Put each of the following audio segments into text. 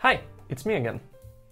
Hi, it's me again.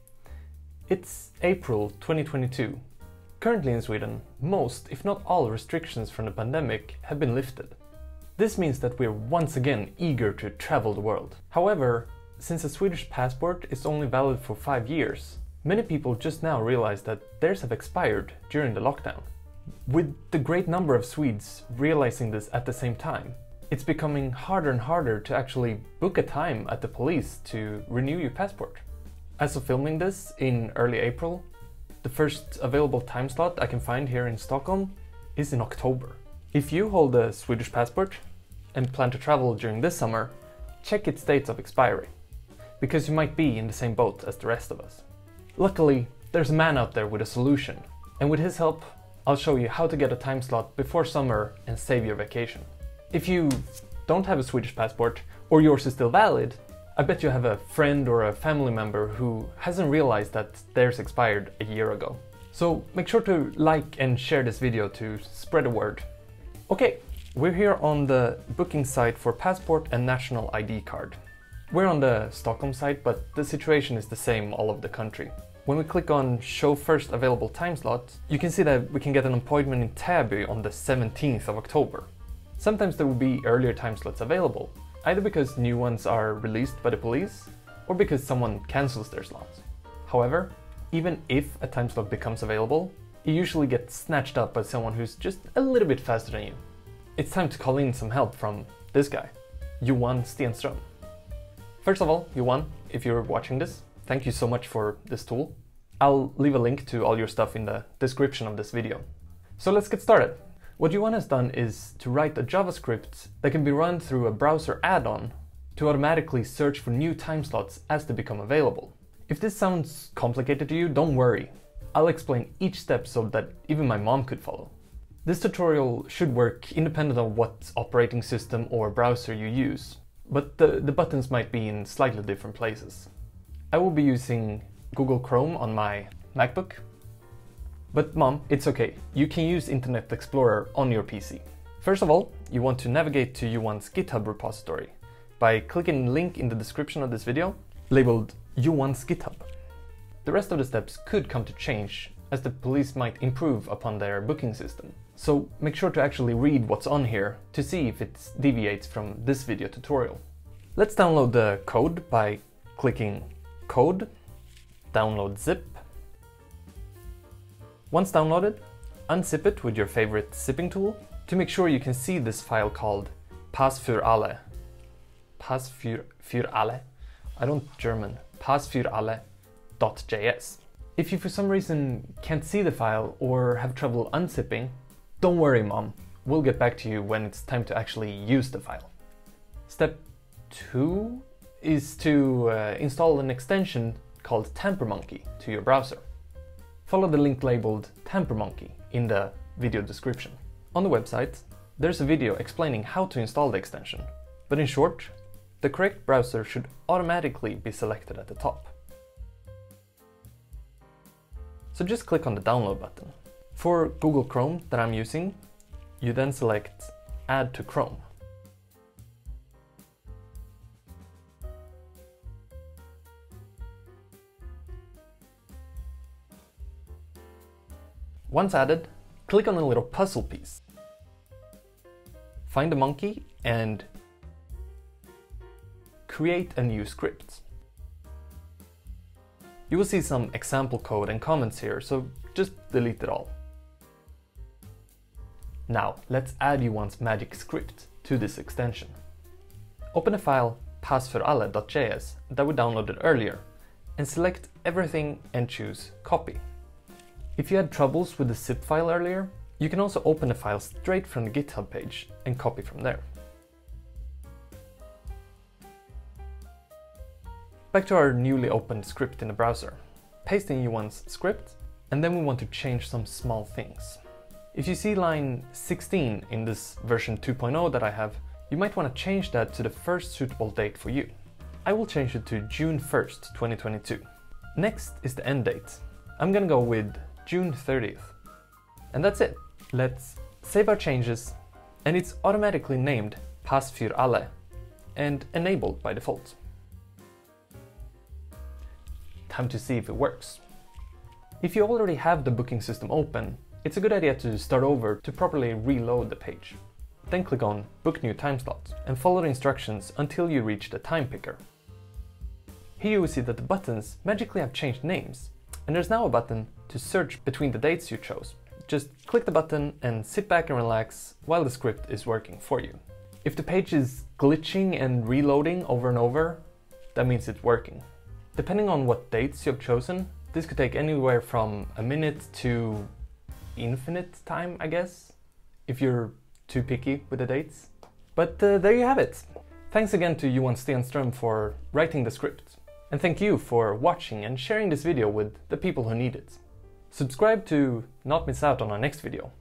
It's April 2022. Currently in Sweden, most, if not all, restrictions from the pandemic have been lifted. This means that we're once again eager to travel the world. However, since a Swedish passport is only valid for 5 years, many people just now realize that theirs have expired during the lockdown. With the great number of Swedes realizing this at the same time, it's becoming harder and harder to actually book a time at the police to renew your passport. As of filming this in early April, the first available time slot I can find here in Stockholm is in October. If you hold a Swedish passport and plan to travel during this summer, check its dates of expiry, because you might be in the same boat as the rest of us. Luckily, there's a man out there with a solution, and with his help, I'll show you how to get a time slot before summer and save your vacation. If you don't have a Swedish passport, or yours is still valid, I bet you have a friend or a family member who hasn't realized that theirs expired a year ago. So make sure to like and share this video to spread the word. Okay, we're here on the booking site for passport and national ID card. We're on the Stockholm site, but the situation is the same all over the country. When we click on show first available time slot, you can see that we can get an appointment in Täby on the 17th of October. Sometimes there will be earlier time slots available, either because new ones are released by the police or because someone cancels their slots. However, even if a time slot becomes available, it usually gets snatched up by someone who's just a little bit faster than you. It's time to call in some help from this guy, Johan Stenström. First of all, Johan, if you're watching this, thank you so much for this tool. I'll leave a link to all your stuff in the description of this video. So let's get started. What Johan has done is to write a JavaScript that can be run through a browser add-on to automatically search for new time slots as they become available. If this sounds complicated to you, don't worry. I'll explain each step so that even my mom could follow. This tutorial should work independent of what operating system or browser you use, but the buttons might be in slightly different places. I will be using Google Chrome on my MacBook. But Mom, it's okay, you can use Internet Explorer on your PC. First of all, you want to navigate to Johan's GitHub repository by clicking the link in the description of this video, labeled Johan's GitHub. The rest of the steps could come to change, as the police might improve upon their booking system. So make sure to actually read what's on here to see if it deviates from this video tutorial. Let's download the code by clicking Code, Download Zip. Once downloaded, unzip it with your favorite zipping tool to make sure you can see this file called Pass für alle. Pass für alle? I don't German. Pass für alle.js. If you for some reason can't see the file or have trouble unzipping, don't worry, Mom. We'll get back to you when it's time to actually use the file. Step 2 is to install an extension called TamperMonkey to your browser. Follow the link labeled TamperMonkey in the video description. On the website, there's a video explaining how to install the extension, but in short, the correct browser should automatically be selected at the top. So just click on the download button. For Google Chrome that I'm using, you then select Add to Chrome. Once added, click on a little puzzle piece. Find the monkey and create a new script. You will see some example code and comments here, so just delete it all. Now, let's add Johan's magic script to this extension. Open a file passföralle.js that we downloaded earlier and select everything and choose Copy. If you had troubles with the zip file earlier, you can also open the file straight from the GitHub page and copy from there. Back to our newly opened script in the browser. Paste in Johan's script, and then we want to change some small things. If you see line 16 in this version 2.0 that I have, you might want to change that to the first suitable date for you. I will change it to June 1st, 2022. Next is the end date. I'm gonna go with June 30th. And that's it. Let's save our changes, and it's automatically named Pass für alle and enabled by default. time to see if it works. If you already have the booking system open, it's a good idea to start over to properly reload the page. Then click on Book New Time Slot and follow the instructions until you reach the time picker. Here you will see that the buttons magically have changed names, and there's now a button to search between the dates you chose. Just click the button and sit back and relax while the script is working for you. If the page is glitching and reloading over and over, that means it's working. Depending on what dates you have chosen, this could take anywhere from a minute to infinite time, I guess, if you're too picky with the dates. But there you have it. Thanks again to Johan Stenström for writing the script. And thank you for watching and sharing this video with the people who need it. Subscribe to not miss out on our next video.